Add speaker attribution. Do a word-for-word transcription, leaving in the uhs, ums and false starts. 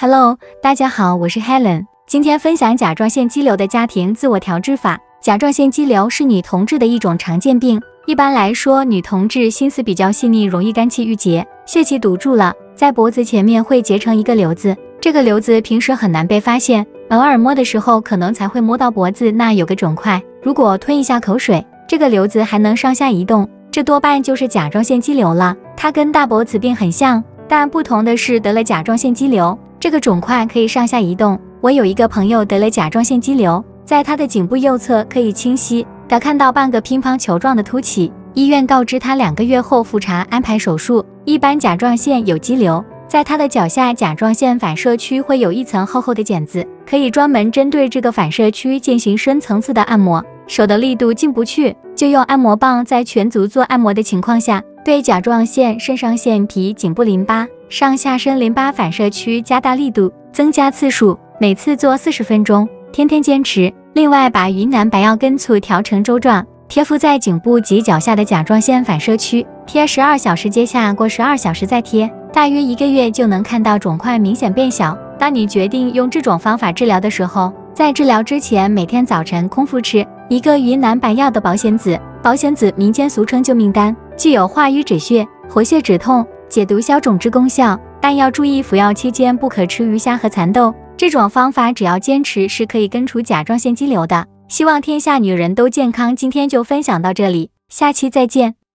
Speaker 1: Hello， 大家好，我是 Helen， 今天分享甲状腺肌瘤的家庭自我调治法。甲状腺肌瘤是女同志的一种常见病，一般来说，女同志心思比较细腻，容易肝气郁结，血气堵住了，在脖子前面会结成一个瘤子，这个瘤子平时很难被发现，偶尔摸的时候可能才会摸到脖子那有个肿块，如果吞一下口水，这个瘤子还能上下移动，这多半就是甲状腺肌瘤了。它跟大脖子病很像，但不同的是得了甲状腺肌瘤，这个肿块可以上下移动。我有一个朋友得了甲状腺肌瘤，在他的颈部右侧可以清晰的看到半个乒乓球状的凸起，医院告知他两个月后复查安排手术。一般甲状腺有肌瘤，在他的脚下甲状腺反射区会有一层厚厚的茧子，可以专门针对这个反射区进行深层次的按摩，手的力度进不去，就用按摩棒在全足做按摩的情况下，对甲状腺、肾上腺皮、颈部淋巴、上下身淋巴反射区加大力度，增加次数，每次做四十分钟，天天坚持。另外，把云南白药根醋调成粥状，贴敷在颈部及脚下的甲状腺反射区，贴十二小时接下，过十二小时再贴，大约一个月就能看到肿块明显变小。当你决定用这种方法治疗的时候，在治疗之前每天早晨空腹吃一个云南白药的保险子，保险子民间俗称救命丹，具有化瘀止血、活血止痛、解毒消肿之功效，但要注意服药期间不可吃鱼虾和蚕豆。这种方法只要坚持是可以根除甲状腺肌瘤的。希望天下女人都健康，今天就分享到这里，下期再见。